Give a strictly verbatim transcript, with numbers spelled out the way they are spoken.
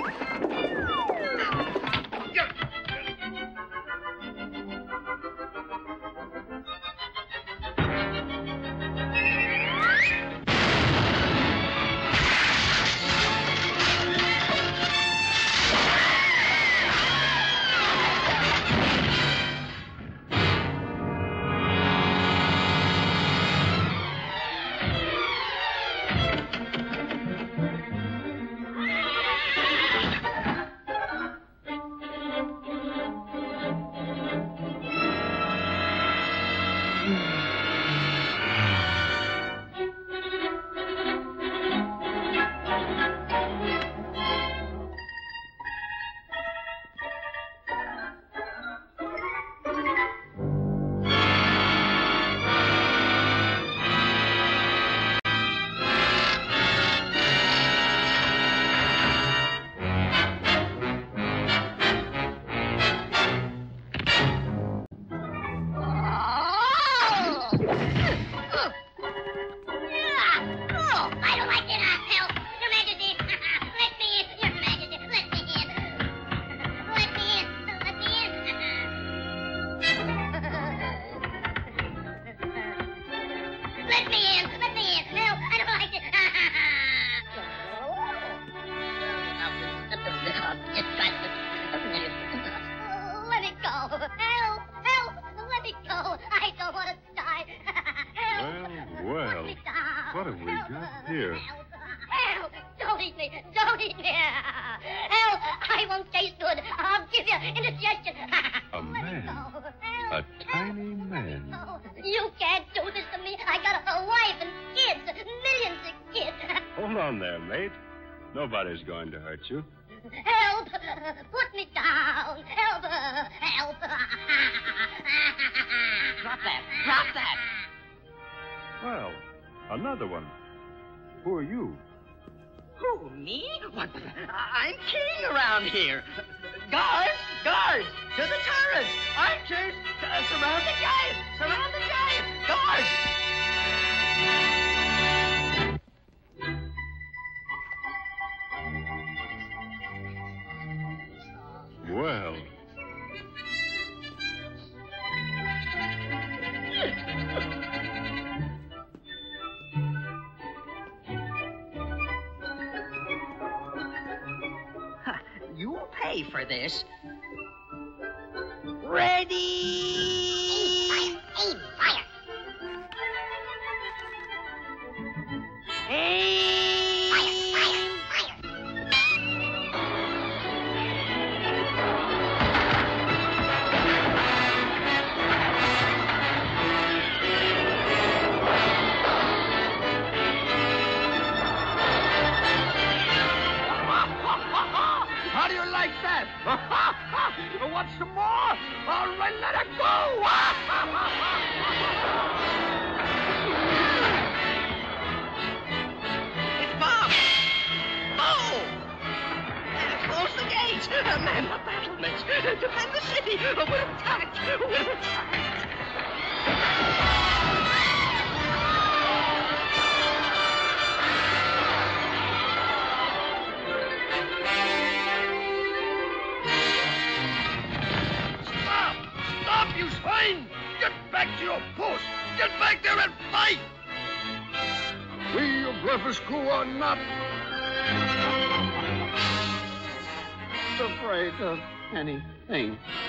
What have we got here? Help! Don't eat me! Don't eat me! Help! I won't taste good. I'll give you indigestion. A man. A tiny man. You can't do this to me. I got a wife and kids. Millions of kids. Hold on there, mate. Nobody's going to hurt you. Help! Put me down. Help! Help! Drop that. Drop that. Well, another one. Who are you? Who, me? What? I'm king around here. Guards! Guards! To the turrets! Archers! Uh, surround the giant! Surround the giant! Guards! Well. You'll pay for this. Ready? Aim fire! Aim fire! Aim! Fire! Fire! Fire! How do you like that? Want some more? All right, let it go! It's Bob! Boom! Close the gates! Man the battlements! Defend the city! We're attacked! We're attacked! You swine! Get back to your post! Get back there and fight! We of Blefuscu are not afraid of anything.